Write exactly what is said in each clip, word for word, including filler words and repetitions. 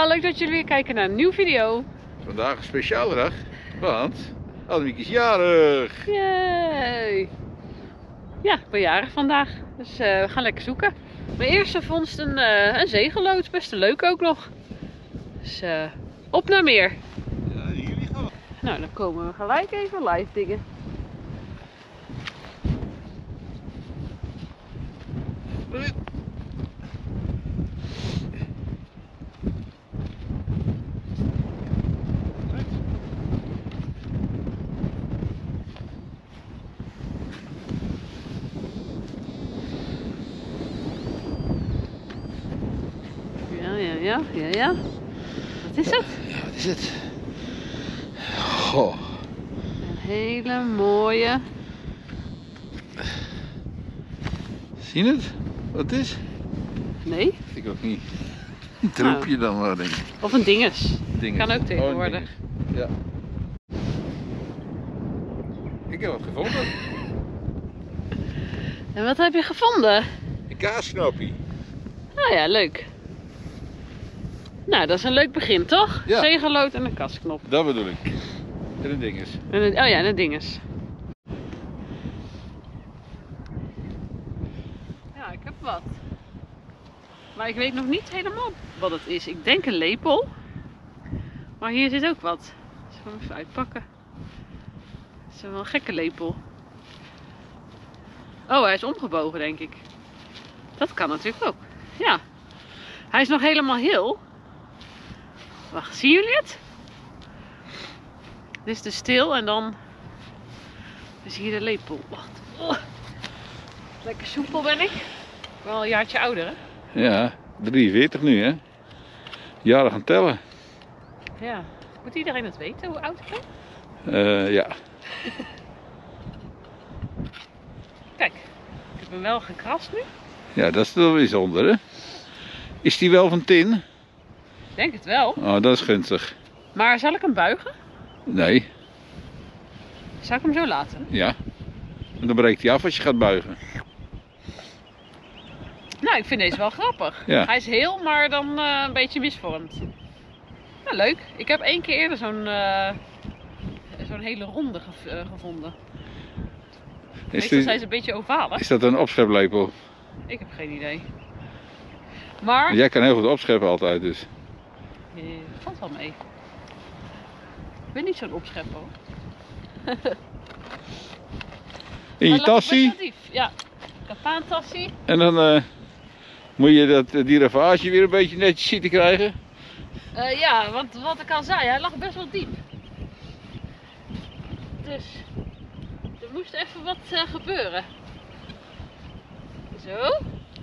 Ja, leuk dat jullie weer kijken naar een nieuwe video. Vandaag een speciale dag, want Annemiek is jarig. Yay! Ja, ik ben jarig vandaag, dus uh, we gaan lekker zoeken. Mijn eerste vondst een, uh, een zegeloods, best een leuk ook nog. Dus uh, op naar meer. Ja, hier liggen we. Nou, dan komen we gelijk even live dingen. Ja, ja, ja, ja, ja. Wat is het? Ja, wat is het? Goh. Een hele mooie. Zie je het? Wat het is? Nee? Ik ook niet. Een troepje dan maar, denk ik. Of een dinges. Dinges. Kan ook tegenwoordig. Oh, ja. Ik heb wat gevonden. En wat heb je gevonden? Een kaasknopje. Nou ja, leuk. Nou, dat is een leuk begin, toch? Ja. Zegellood en een kastknop. Dat bedoel ik. En een dinges. En een, oh ja, en een dinges. Ja, ik heb wat. Maar ik weet nog niet helemaal wat het is. Ik denk een lepel. Maar hier zit ook wat. Dus ik ga hem even uitpakken. Het is wel een gekke lepel. Oh, hij is omgebogen, denk ik. Dat kan natuurlijk ook. Ja. Hij is nog helemaal heel. Wacht, zien jullie het? Dit is de steel en dan is hier de lepel. Wacht. Oh. Lekker soepel ben ik. Wel een jaartje ouder, hè? Ja, drieënveertig nu, hè? Jaren gaan tellen. Ja. Moet iedereen het weten, hoe oud ik ben? Uh, ja. Kijk, ik heb hem wel gekrast nu. Ja, dat is wel bijzonder, hè? Is die wel van tin? Ik denk het wel. Oh, dat is gunstig. Maar zal ik hem buigen? Nee. Zal ik hem zo laten? Ja. En dan breekt hij af als je gaat buigen. Nou, ik vind deze wel grappig. Ja. Hij is heel, maar dan uh, een beetje misvormd. Nou, leuk. Ik heb één keer eerder zo'n uh, zo'n hele ronde gev uh, gevonden. Meestal zijn ze een beetje ovaal, hè? Is dat een opscheplepel? Ik heb geen idee. Maar... Jij kan heel goed opscheppen altijd, dus. Uh, valt wel mee. Ik ben niet zo'n opschepper, hoor. In je tassie. Ja, kapaantassie. En dan uh, moet je dat, die ravage weer een beetje netjes zien te krijgen. Uh, ja, want wat ik al zei, hij lag best wel diep. Dus er moest even wat uh, gebeuren. Zo.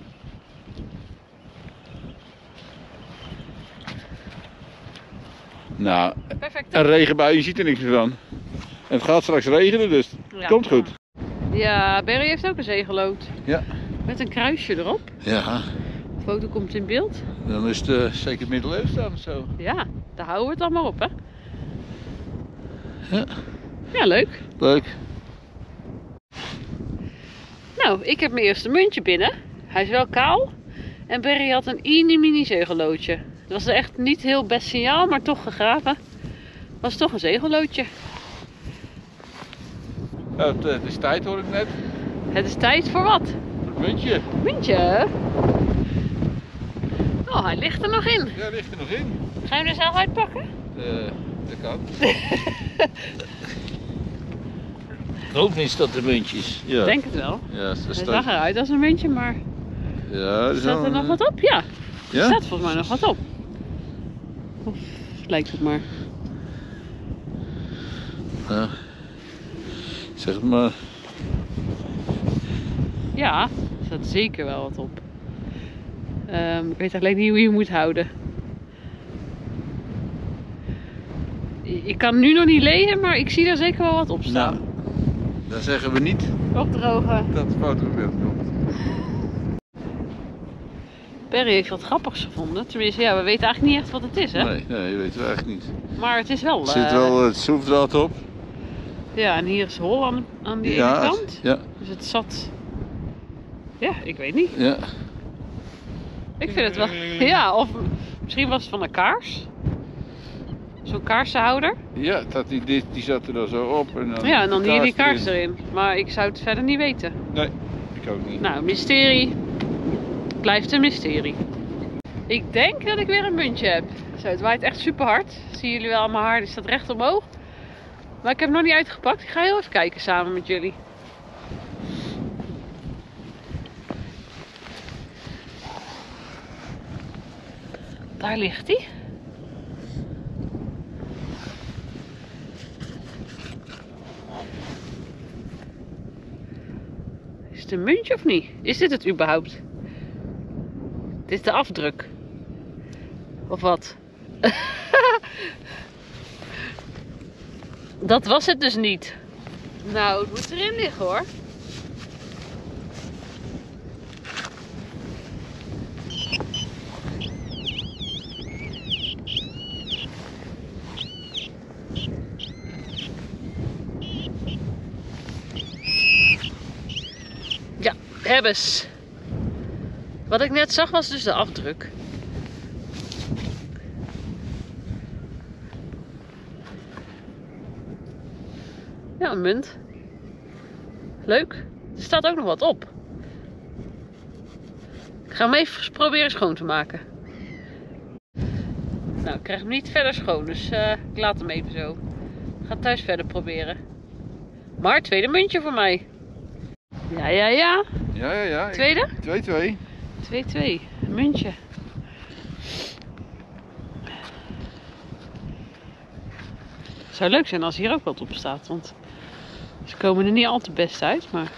Nou, perfect. een regenbui, je ziet er niks meer van. En het gaat straks regenen, dus het ja. komt goed. Ja, Berry heeft ook een zegellood. Ja. Met een kruisje erop. Ja. De foto komt in beeld. Dan is het uh, zeker middeleeuws dan of zo. Ja, daar houden we het dan maar op, hè. Ja. Ja, leuk. Leuk. Nou, ik heb mijn eerste muntje binnen. Hij is wel kaal. En Berry had een mini zegelloodje. Dat was echt niet heel best signaal, maar toch gegraven. Was toch een zegelloodje. Uh, het, het is tijd, hoor ik net. Het is tijd voor wat? Voor het muntje. Muntje? Oh, hij ligt er nog in. Ja, hij ligt er nog in. Ga je hem er zelf uitpakken? Uh, dat kan. Ik hoop niet dat er muntjes. Ja. Ik denk het wel. Ja, dat hij zag eruit als een muntje, maar... Ja, er staat er nog wat op? Ja. Ja? Er staat volgens mij nog wat op. Of lijkt het maar. Ja. Zeg het maar. Ja, er staat zeker wel wat op. Um, ik weet alleen niet hoe je moet houden. Ik kan nu nog niet lezen, maar ik zie er zeker wel wat op staan. Nou, dan zeggen we niet opdrogen dat de foto in beeld komt. Berry heeft wat grappigs gevonden. Tenminste, ja, we weten eigenlijk niet echt wat het is, hè? Nee, nee, dat weten we eigenlijk niet. Maar het is wel... Er zit wel het schroefdraad op. Ja, en hier is hol aan, aan die ja, ene kant. Ja. Dus het zat... Ja, ik weet niet. Ja. Ik vind het wel. Ja, of misschien was het van een kaars. Zo'n kaarsenhouder. Ja, dat die, die, die zat er dan zo op. En dan Ja, en dan hier die kaars kaars erin. Maar ik zou het verder niet weten. Nee, ik ook niet. Nou, mysterie. Blijft een mysterie. Ik denk dat ik weer een muntje heb. Zo, het waait echt super hard. Zien jullie wel, mijn haar die staat recht omhoog. Maar ik heb hem nog niet uitgepakt. Ik ga heel even kijken samen met jullie. Daar ligt hij. Is het een muntje of niet? Is dit het überhaupt? Dit is de afdruk. Of wat? Dat was het dus niet. Nou, het moet erin liggen hoor. Ja, hebben ze. Wat ik net zag was dus de afdruk. Ja, een munt. Leuk. Er staat ook nog wat op. Ik ga hem even proberen schoon te maken. Nou, ik krijg hem niet verder schoon, dus uh, ik laat hem even zo. Ik ga het thuis verder proberen. Maar tweede muntje voor mij. Ja, ja, ja. Ja, ja, ja. Tweede? twee twee. twee twee. Een muntje. Het zou leuk zijn als hier ook wat op staat, want ze komen er niet al te best uit, maar...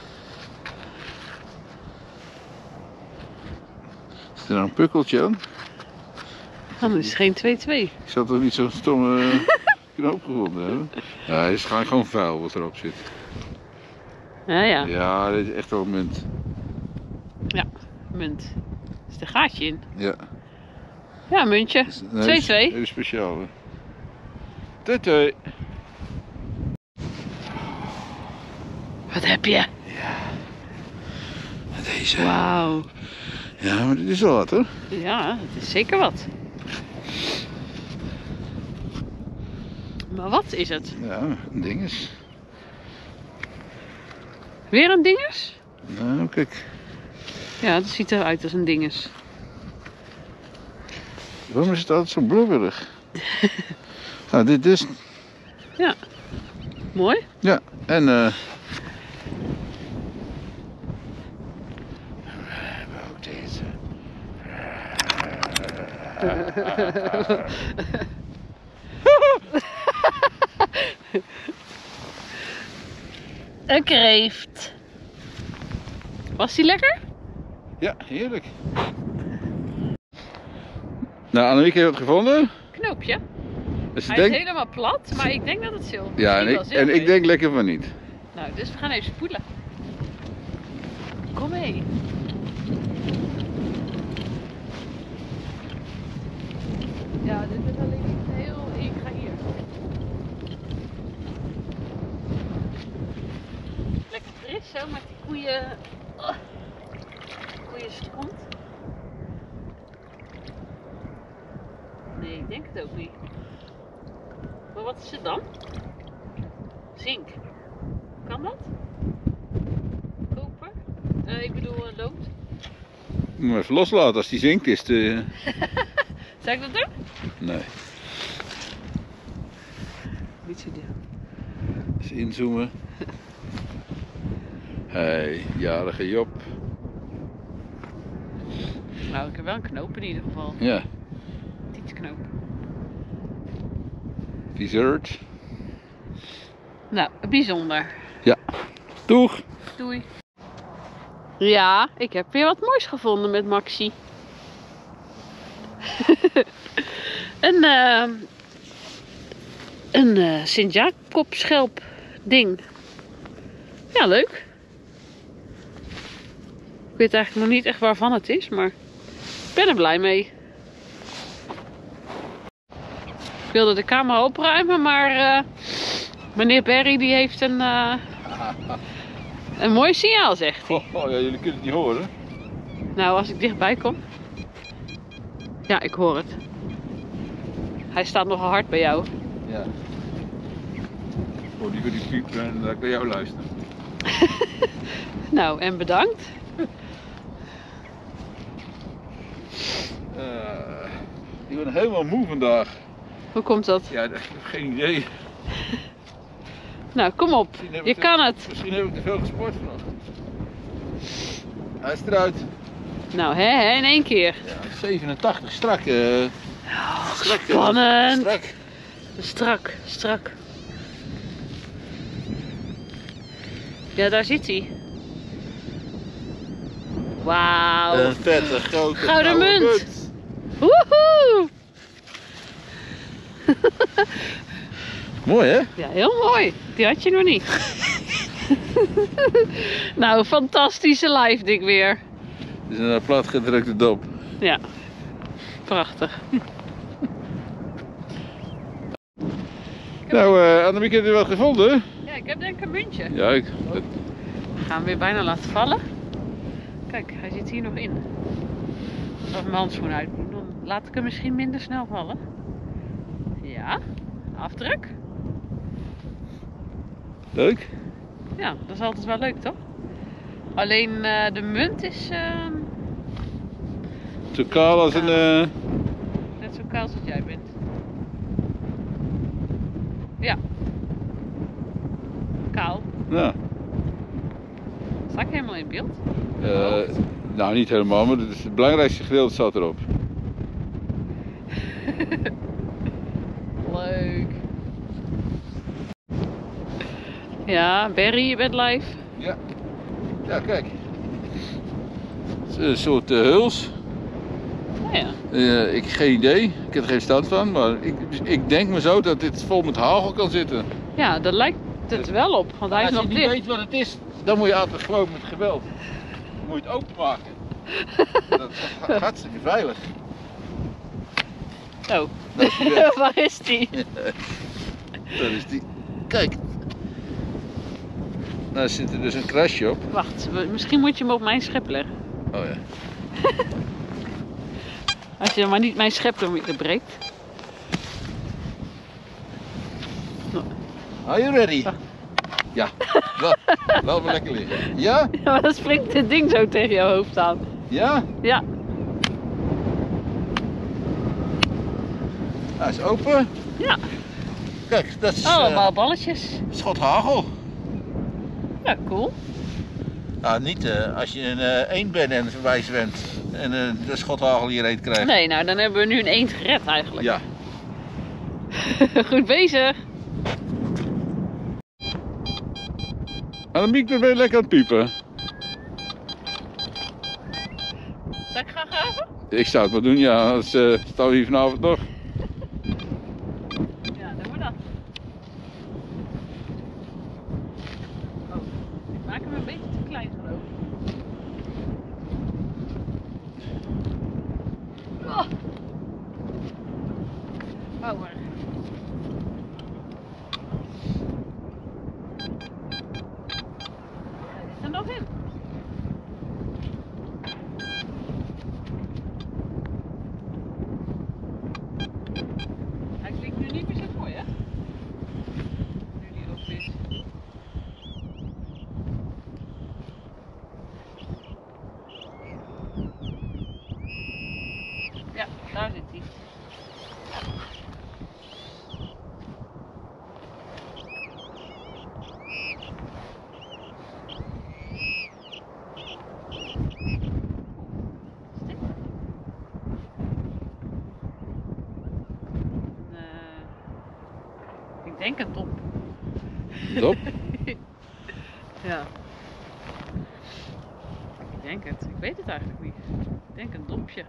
Is er nou een pukkeltje aan? Dan is het geen twee twee. Ik zal toch niet zo'n stomme knoop gevonden hebben? Ja, het is gewoon vuil wat erop zit. Ja, ja. Ja, dit is echt wel een munt. Ja, munt. Er zit een gaatje in. Ja. Ja, muntje. twee twee. Even speciaal. twee twee. Wat heb je? Ja. Deze. Wauw. Ja, maar dit is wel wat hoor. Ja, het is zeker wat. Maar wat is het? Ja, een dinges. Weer een dinges? Nou, kijk. Ja, het ziet eruit als een dinges. Waarom is het altijd zo blubberig? Nou, dit is... Ja. Mooi. Ja, en... Uh... We hebben ook deze. Een kreeft. Was die lekker? Ja, heerlijk. Nou, Annemiek heeft het gevonden. Knoopje. Dus Hij denk... is helemaal plat, maar ik denk dat het zilver is. Ja, en ik, en ik denk lekker van niet. Nou, dus we gaan even spoelen. Kom mee. Ja, dit is alleen niet heel... Ik ga hier. Lekker fris zo met die koeien... Oh. Koeien stront. Nee, ik denk het ook niet. Maar wat is het dan? Zink. Kan dat? Koper? Uh, ik bedoel uh, lood. Moet hem even loslaten als die zinkt is. Te... Zou ik dat doen? Nee. Niet zo doen. Eens inzoomen. Hey, jarige Job. Nou, ik heb wel een knoop in ieder geval. Ja. Tietsknoop. Dessert. Nou, bijzonder. Ja. Doeg. Doei. Ja, ik heb weer wat moois gevonden met Maxi. een uh, een uh, Sint-Jacobschelp ding. Ja, leuk. Ik weet eigenlijk nog niet echt waarvan het is, maar ik ben er blij mee. Ik wilde de camera opruimen, maar uh, meneer Berry die heeft een, uh, een mooi signaal, zegt hij. Oh, oh ja, jullie kunnen het niet horen. Nou, als ik dichtbij kom. Ja, ik hoor het. Hij staat nogal hard bij jou. Ja. Oh, die wil die piep en dan kan jou luisteren. Nou, en bedankt. Uh, ik ben helemaal moe vandaag. Hoe komt dat? Ja, ik heb geen idee. Nou, kom op. Je te, kan het. Misschien heb ik te veel gesport vanochtend. Hij is eruit. Nou, hè, hè, in één keer. Ja, zevenentachtig, strak. Uh, oh, strak spannend. Uh, strak. Strak, strak. Ja, daar zit hij. Wauw. Een vette, grote, gouden munt. munt. Woehoe. Mooi, hè? Ja, heel mooi. Die had je nog niet. Nou, fantastische live dik weer. Het is een platgedrukte dop. Ja, prachtig. Nou, uh, Annemiek, heb je wat gevonden? Ja, ik heb denk ik een muntje. Ja, ik... We gaan hem weer bijna laten vallen. Kijk, hij zit hier nog in. Als ik mijn handschoen uit doe, dan laat ik hem misschien minder snel vallen. Ja, afdruk. Leuk. Ja, dat is altijd wel leuk, toch? Alleen uh, de munt is uh... zo kaal als een... Uh... net zo kaal als dat jij bent. Ja. Kaal. Ja. Sta ik helemaal in beeld? Uh, nou, niet helemaal, maar het, is het belangrijkste gedeelte staat erop. Leuk. Ja, Barry, je bent live. Ja. Ja, kijk. Het is een soort uh, huls. Oh ja. Uh, ik heb geen idee, ik heb er geen stand van, maar ik, ik denk me zo dat dit vol met hagel kan zitten. Ja, daar lijkt het wel op, want hij is nog Als je dicht. niet weet wat het is, dan moet je altijd gewoon met geweld. Dan moet je het openmaken. Dat is hartstikke veilig. Oh, Dat is die weg. waar is die? Dat is die. Kijk. Daar zit er dus een krasje op. Wacht, misschien moet je hem op mijn schep leggen. Oh ja. Als je dan maar niet mijn schep door midden breekt. Are you ready? Wacht. Ja. Laat, laat me lekker liggen. Ja? Ja, maar dan springt dit ding zo tegen jouw hoofd aan. Ja? Ja. Hij is open. Ja. Kijk, dat is Allemaal uh, balletjes. schot hagel. Ja, cool. Nou, niet uh, als je een uh, eend bent en voorbij zwemt en uh, de schot hagel hierheen krijgt. Nee, nou dan hebben we nu een eend gered eigenlijk. Ja. Goed bezig. Annemiek, ben je lekker aan het piepen? Zal ik gaan graven? Ik zou het maar doen, ja. Anders uh, staan we hier vanavond nog. Ja, doen we dat. Oh, ik maak hem een beetje te klein geloof ik. Oh. Oh, maar. Hij zit er nog in. Hij klinkt nu niet meer zo mooi, hè? Nu die erop is. Ja, daar zit hij. Ik denk een dop. Dop? Ja. Ik denk het. Ik weet het eigenlijk niet. Ik denk een dopje.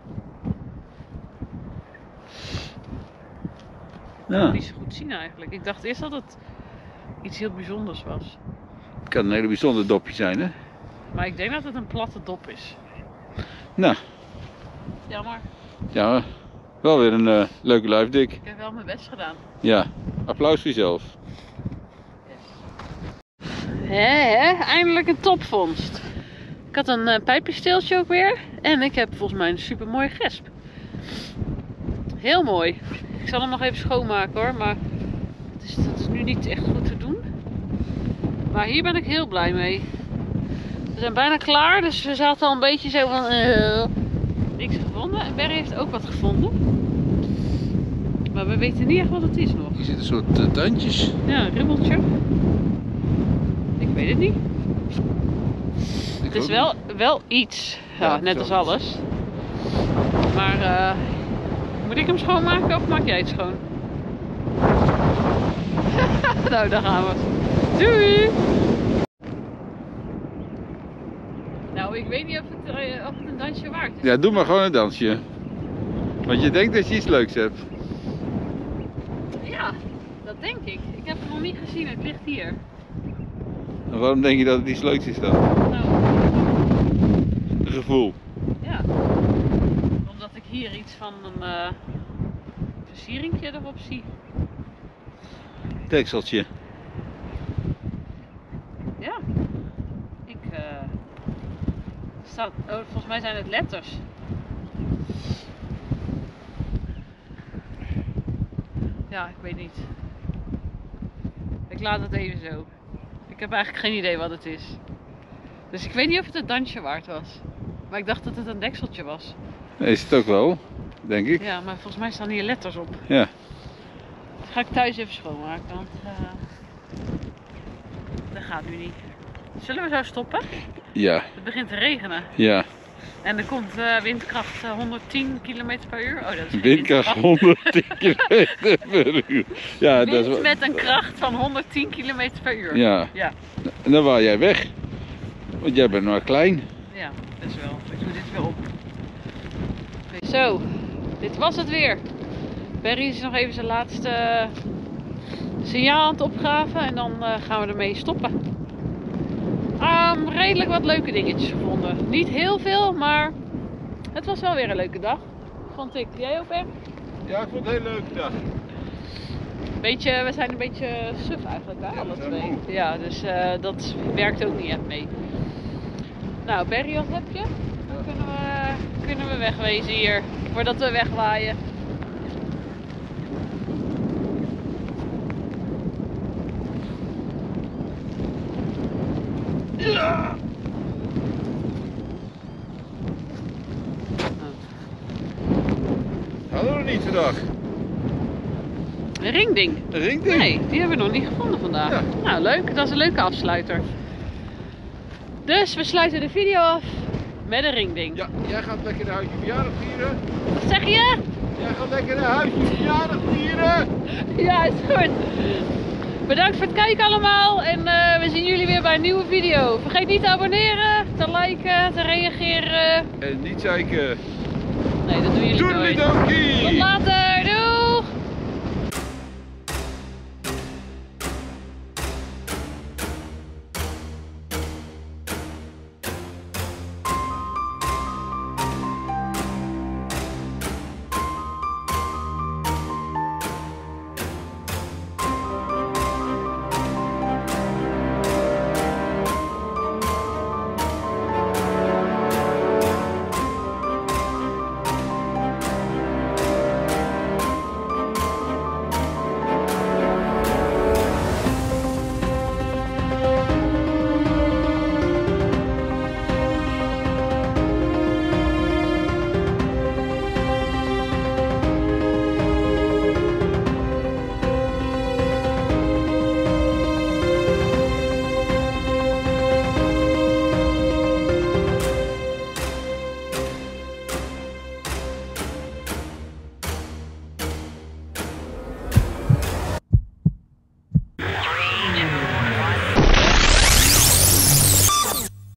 Ik kan Ja. het niet zo goed zien eigenlijk. Ik dacht eerst dat het iets heel bijzonders was. Het kan een hele bijzonder dopje zijn, hè? Maar ik denk dat het een platte dop is. Nou, Jammer. ja, wel weer een uh, leuke live dik. Ik heb wel mijn best gedaan. Ja, applaus voor jezelf. Hé, hé, eindelijk een topvondst. Ik had een uh, pijpensteeltje ook weer. En ik heb volgens mij een super mooie gesp. Heel mooi. Ik zal hem nog even schoonmaken hoor, maar het is, dat is nu niet echt goed te doen. Maar hier ben ik heel blij mee. We zijn bijna klaar, dus we zaten al een beetje zo van uh, niks gevonden. En Barry heeft ook wat gevonden. Maar we weten niet echt wat het is nog. Hier zitten een soort uh, tandjes. Ja, een ribbeltje. Ik weet het niet. Ik Het is wel, wel iets. Ja, Ja, net als zoiets. alles. Maar uh, moet ik hem schoonmaken of maak jij het schoon? Nou, daar gaan we. Doei! Nou, ik weet niet of het, uh, of het een dansje waard is. Ja, doe maar gewoon een dansje. Want je denkt dat je iets leuks hebt. Ja, dat denk ik. Ik heb het nog niet gezien, het ligt hier. En waarom denk je dat het iets leuks is dan? Nou, Een gevoel. ja. Omdat ik hier iets van een uh, versieringje erop zie. Dekseltje. Ja. Ik, uh, staat, oh, volgens mij zijn het letters. Ja, ik weet niet. Ik laat het even zo. Ik heb eigenlijk geen idee wat het is. Dus ik weet niet of het een dansje waard was. Maar ik dacht dat het een dekseltje was. Nee, is het ook wel, denk ik. Ja, maar volgens mij staan hier letters op. Ja. Dat ga ik thuis even schoonmaken, want uh, dat gaat nu niet. Zullen we zo stoppen? Ja. Het begint te regenen. Ja. En er komt uh, windkracht uh, honderdtien kilometer per uur. Oh, dat is geen Windkracht honderdtien kilometer per uur. Ja, Wind dat is wel... met een kracht van honderdtien kilometer per uur. Ja. Ja, En dan waai jij weg. Want jij bent maar klein. ja, best wel. Ik doe dit weer op. Zo, dit was het weer. Barry is nog even zijn laatste signaal aan het opgraven en dan uh, gaan we ermee stoppen. Um, redelijk wat leuke dingetjes gevonden. Niet heel veel, maar het was wel weer een leuke dag. Vond ik. Jij ook, hè? Ja, ik vond het een hele leuke dag. Beetje, we zijn een beetje suf eigenlijk, hè, alle we zijn twee. moe. Ja, dus uh, dat werkt ook niet echt mee. Nou, Barry, wat heb je? Dan kunnen we, kunnen we wegwezen hier, voordat we wegwaaien. Ja. Hadden we nog niet vandaag? Een ringding. Een ringding? Nee, die hebben we nog niet gevonden vandaag. Ja. Nou, leuk. Dat is een leuke afsluiter. Dus we sluiten de video af met een ringding. Ja, jij gaat lekker een huisje verjaardag vieren. Wat zeg je? Jij gaat lekker een huisje verjaardag vieren. Ja, is goed. Bedankt voor het kijken allemaal en uh, we zien jullie weer bij een nieuwe video. Vergeet niet te abonneren, te liken, te reageren. En niet zeiken. Nee, dat doen jullie nooit. Doei,